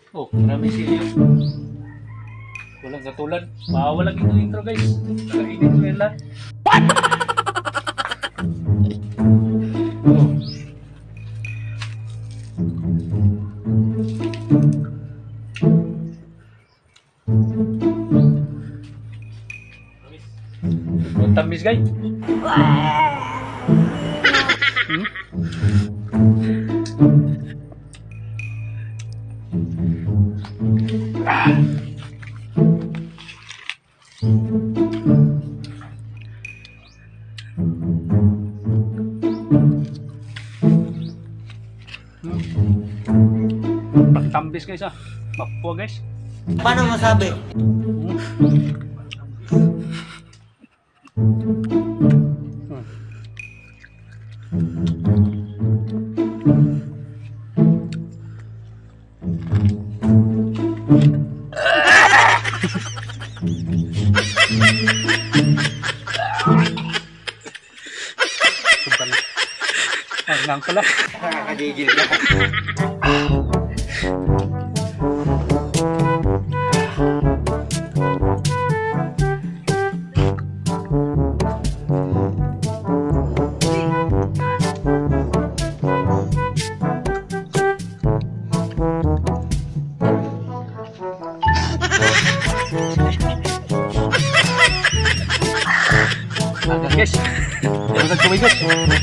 Oh, maraming silyo. Walang katulad. Mawawalang intro guys. Kakainin ko yan lahat. What? Oh. Ang tamis guys. Pagtambis guys ah. Mapua guys. Paano masabi? Nang pala. Nakakagigil ka. Agak guys. Jangan kumain guys.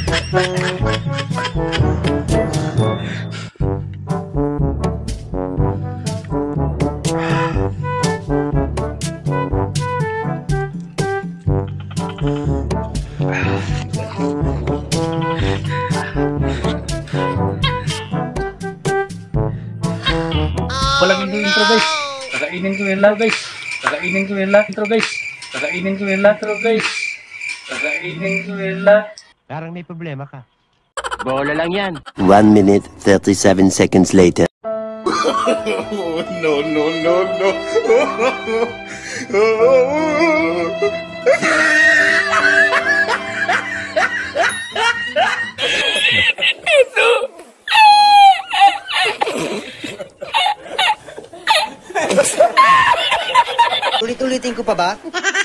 Walang intro guys. Kakainin ko yung lahat guys. Kakainin ko yung lahat intro guys. Kakainin ko yung lahat intro guys. Kakainin ko yung lahat. Parang may problema ka. Bola lang yan. 1 minute, 37 seconds later. No, no, no, no. Ulit-ulitin ko pa ba?